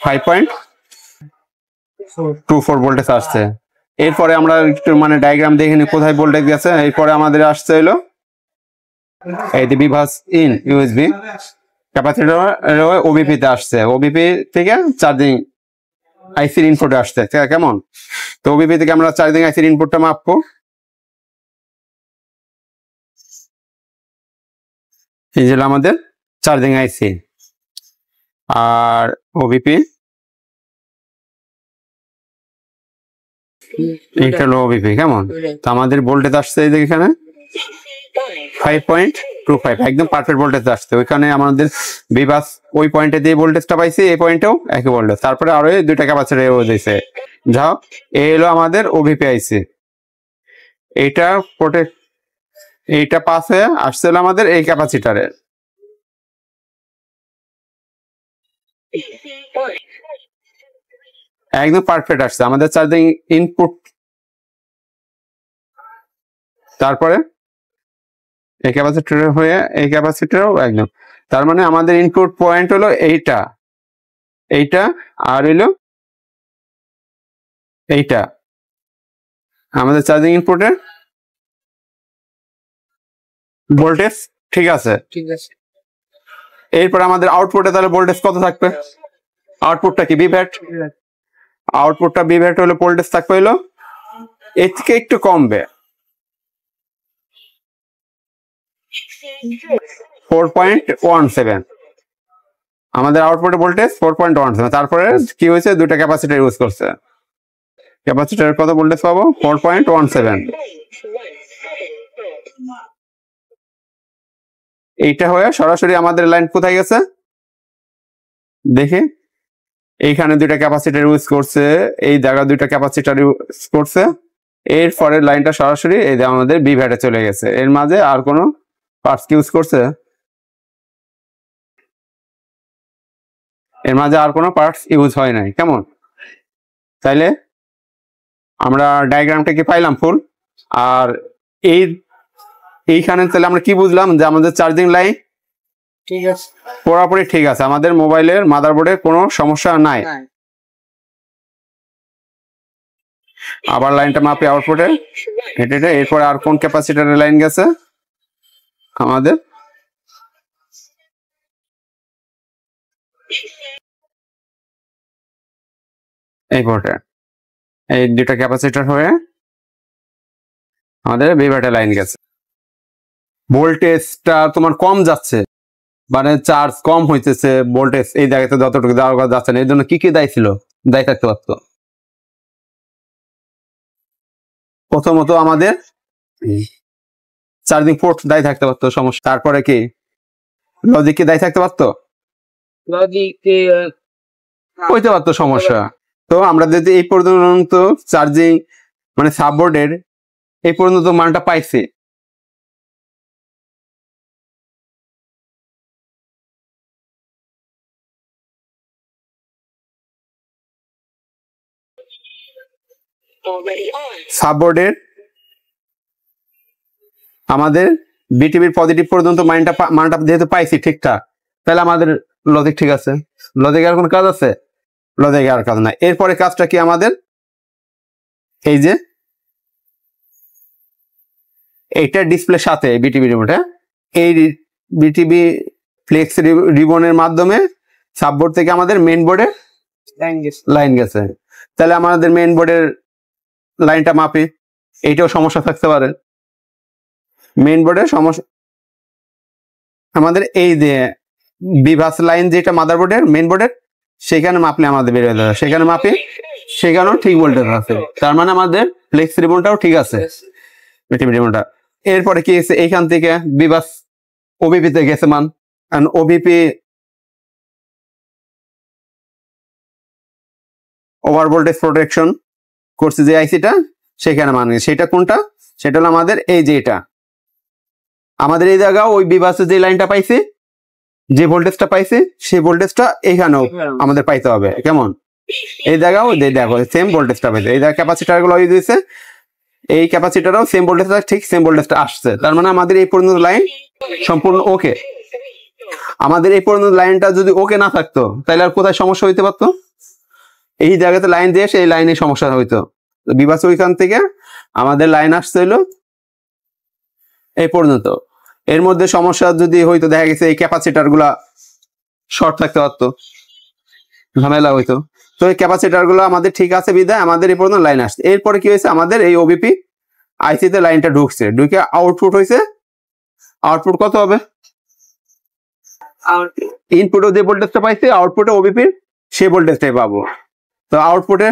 5.24 voltage আসছে। এরপরে আমরা একটু মানে ডায়াগ্রাম দেখে নিই কোথায় ভোল্টেজ গেছে। এরপরে আমাদের আসছে হলো এই যে বিভাস ইন ইউএসবি ক্যাপাসিটর ওবিপি তে আসছে, ওবিপি থেকে চার্জিং আইসির ইনপুটে আসছে। কেমন? তো ওবিপি থেকে আমরা চার্জিং আইসির ইনপুটটা মাপবো। এই যে আমাদের চার্জিং আইসি আর ওবিপি, এইটা হলো ওবিপি। কেমন? তো আমাদের ভোল্টেজ আসছে এই যে এখানে 5.25, একদম পারফেক্ট ভোল্টেজ আসছে। ওইখানে আমাদের বিভাস ওই পয়েন্টে দিয়ে ভোল্টেজটা পাইছি, এই পয়েন্টেও একই ভোল্টেজ। তারপরে আরো দুইটা ক্যাপাসিটর দিয়েছে। যাও, এই হলো আমাদের ওবিপি আইসি। এইটা এইটা পাস হয়ে আসছিল আমাদের এই ক্যাপাসিটরে। একদম পারফেক্ট আসছে আমাদের চার্জিং ইনপুট। তারপরে এই ক্যাপাসিটর হয়ে এই ক্যাপাসিটরও একদম, তার মানে আমাদের ইনপুট পয়েন্ট হলো এইটা আর হইলো এইটা আমাদের চার্জিং ইনপুটের ভোল্টেজ। ঠিক আছে। এরপর আমাদের আউটপুটে তাহলে ভোল্টেজ কত থাকবে? আউটপুটটা কি বিভ্যাট? আউটপুটটা বিভ্যাট হলে ভোল্টেজ থাকবে হলো এর থেকে একটু কমবে, 4.17 আমাদের আউটপুটে ভোল্টেজ 4.17। তারপরে কি হয়েছে? দুইটা ক্যাপাসিটর ইউজ করছে। ক্যাপাসিটরের কত ভোল্টেজ পাবো? 4.17। এইটা হয়ে সরাসরি আমাদের লাইন কোথায় গেছে দেখে, এইখানে দুইটা ক্যাপাসিটর ইউজ করছে, এই জায়গা দুইটা ক্যাপাসিটর ইউজ করছে। এরপরে লাইনটা সরাসরি এই যে আমাদের বিভ্যাটে চলে গেছে। এর মাঝে আর কোনো পার্টস ইউজ করছে? এর মাঝে আর কোনো পার্টস ইউজ হয় নাই। কেমন? তাইলে আমরা ডায়াগ্রামটা কি পাইলাম ফুল। আর এইখানে তাহলে আমরা কি বুঝলাম? যে আমাদের চার্জিং লাইন ঠিক আছে, পুরোপুরি ঠিক আছে, আমাদের মোবাইলের মাদারবোর্ডে কোনো সমস্যা নাই। আবার লাইনটা মাপি আউটপুটে এটা। এরপরে আর কোন ক্যাপাসিটরের লাইন গেছে আমাদের? এই পোর্টে এই দুটা ক্যাপাসিটর হয়ে আমাদের বিভ্যাটে লাইন গেছে। ভোল্টেজটা তোমার কম যাচ্ছে, মানে চার্জ কম হইতেছে, ভোল্টেজ এই জায়গাতে যতটুকু যাওয়া যাচ্ছে না। এর জন্য কি কি দায়ী ছিল? দায়ী থাকতে পারত। প্রথমত আমাদের চার্জিং পোর্ট দায়ী থাকতে পারতো, সমস্যা। তারপরে কি লজিক কি দায়ী থাকতে পারতো? হইতে পারতো সমস্যা। তো আমরা যদি এই পর্যন্ত চার্জিং মানে সাববোর্ডের এই পর্যন্ত মানটা পাইছি, সাববোর্ডের আমাদের বিটিভির পজিটিভ পর্যন্ত মানটা যেহেতু পাইছি ঠিকঠাক, তাহলে আমাদের লজিক ঠিক আছে। লজিক আর কোন কাজ আছে? লজিক আর কাজ নাই। এরপরে কাজটা কি আমাদের? এই যে এইটা ডিসপ্লের সাথে বিটিভি রিমোটে এই বিটিভি ফ্লেক্স রিবনের মাধ্যমে সাববোর্ড থেকে আমাদের মেইন বোর্ডে লাইন গেছে। তাহলে আমাদের মেইন বোর্ডের লাইনটা মাপি, এইটাও সমস্যা থাকতে পারে। মেইন বোর্ডের সমস্যা আমাদের এই যে বিভাস লাইন যেটা মাদারবোর্ডের মেইন বোর্ডের, সেখানে মাপলে আমাদের বের হয়ে যাবে। সেখানে মাপি, সেখানেও ঠিক ভোল্টেজ আছে। তার মানে আমাদের ফ্লেক্স রিবনটাও ঠিক আছে, বিটিভি রিবনটা। এরপরে কি হয়েছে? এইখান থেকে বিভাস ওবিপি তে গেছে মান, ওবিপি ওভার ভোল্টেজ প্রোটেকশন করছে যে আইসিটা, সেখানে মান সেটা কোনটা? সেটা হলো আমাদের এই যে এটা আমাদের এই জায়গা ওই বিভাসে যে লাইনটা পাইছি, যে ভোল্টেজটা পাইছি, সেই ভোল্টেজটা এইখানেও আমাদের পাইতে হবে। কেমন? এই জায়গাও দেখো সেম ভোল্টেজটা পাইছে। এই জায়গা ক্যাপাসিটার গুলো ইউজ হয়েছে, এই ক্যাপাসিটারও সেম ভোল্টেজটা ঠিক সেম ভোল্টেজটা আসছে। তার মানে আমাদের এই পর্যন্ত লাইন সম্পূর্ণ ওকে। আমাদের এই পর্যন্ত লাইনটা যদি ওকে না থাকতো, তাহলে আর কোথায় সমস্যা হইতে পারতো? এই জায়গাতে লাইন দিয়ে সেই লাইনে সমস্যা হইতো। বিভাস ওইখান থেকে আমাদের লাইন আসতে হইলো এই পর্যন্ত। এর মধ্যে সমস্যা যদি হইতো, দেখা গেছে এই ক্যাপাসিটার গুলা শর্ট থাকতে পারতো, ঝামেলা হইতো। তো এই ক্যাপাসিটার গুলো আমাদের ঠিক আছে বিধায় আমাদের এই পর্যন্ত লাইন আসছে। এরপরে কি হয়েছে, আমাদের এই ওবিপি আইসিতে লাইনটা ঢুকছে, ঢুকে আউটপুট হয়েছে। আউটপুট কত হবে, ইনপুটও যে ভোল্টেজটা পাইছে আউটপুটে ওবিপির সেই ভোল্টেজটাই পাবো। তো আউটপুটে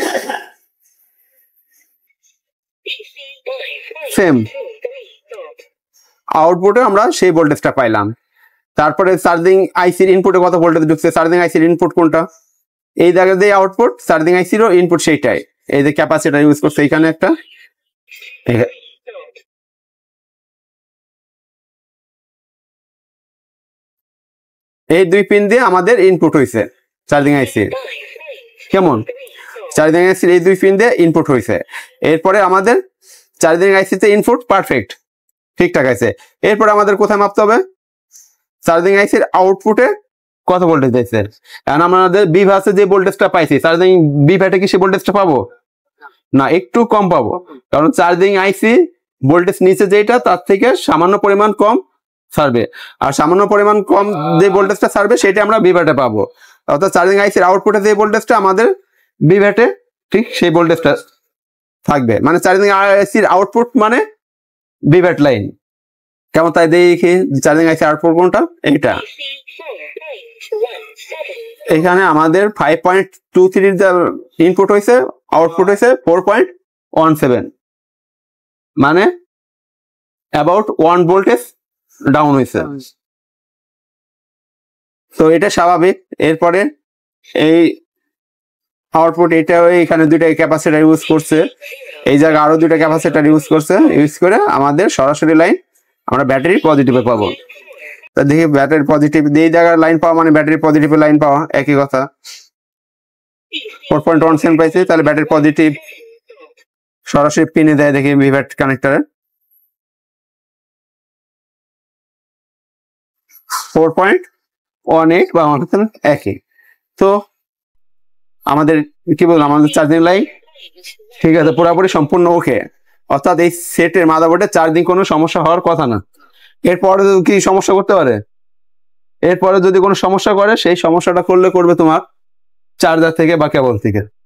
সেম, আউটপুটে আমরা সেই ভোল্টেজটা পাইলাম। তারপরে চার্জিং আইসির ইনপুটে কত ভোল্টেজ ঢুকছে, চার্জিং আইসির ইনপুট কোনটা, এই জায়গায় দিয়ে আউটপুট, চার্জিং আইসিরও ইনপুট সেইটাই। এই যে ক্যাপাসিটার ইউজ করছে এখানে একটা, এই দুই পিন দিয়ে আমাদের ইনপুট হয়েছে চার্জিং আইসির। কেমন, চার্জিং আইসির এই দুই পিন দিয়ে ইনপুট হয়েছে। এরপরে আমাদের চার্জিং আইসিতে ইনপুট পারফেক্ট ঠিকঠাক আছে। এরপরে আমাদের কোথায় মাপতে হবে, চার্জিং আইসির আউটপুটে কত ভোল্টেজ দিয়েছে। এখন আমাদের বিভাসে যে ভোল্টেজটা পাইছি, চার্জিং বিভাটে কি সে ভোল্টেজটা পাবো না, একটু কম পাবো, কারণ চার্জিং আইসি ভোল্টেজ নিচে যেটা তার থেকে সামান্য পরিমাণ কম ছাড়বে, আর সামান্য পরিমাণ কম যে ভোল্টেজটা ছাড়বে সেটা আমরা বিভাটে পাবো। অর্থাৎ চার্জিং আইসির আউটপুটে যে ভোল্টেজটা আমাদের বিভাটে ঠিক সেই ভোল্টেজটা থাকবে, মানে চার্জিং আইসির আউটপুট মানে বিভাট লাইন। কেমন, তাই দেখি চার্জিং আইসি আউটপুট কোনটা, এইটা। এখানে আমাদের 5.23 ইনপুট হয়েছে, আউটপুট হয়েছে 4.17, মানে অ্যাবাউট 1 ভোল্টেজ ডাউন হয়েছে। তো এটা স্বাভাবিক। এরপরে এই আউটপুট এটা এখানে দুইটা ক্যাপাসিটার ইউজ করছে, এই জায়গায় আরো দুইটা ক্যাপাসিটার ইউজ করছে, ইউজ করে আমাদের সরাসরি লাইন আমরা ব্যাটারির পজিটিভে পাবো। তা দেখি ব্যাটারি পজিটিভ দিয়ে এই জায়গায় লাইন পাওয়া মানে ব্যাটারি পজিটিভে লাইন পাওয়া একই কথা। 4.17 পাইছে, তাহলে ব্যাটারি পজিটিভ সরাসরি পিনে দেয়, দেখি ভিভ্যাট কানেক্টরে 4.18 বা একই। তো আমাদের কি বললাম, আমাদের চার্জিং লাইন ঠিক আছে, পুরোপুরি সম্পূর্ণ ওকে। অর্থাৎ এই সেটের মাদারবোর্ডে চার্জিং কোনো সমস্যা হওয়ার কথা না। এরপরে কি সমস্যা করতে পারে, এরপরে যদি কোনো সমস্যা করে সেই সমস্যাটা করবে তোমার চার্জার থেকে বা কেবল থেকে।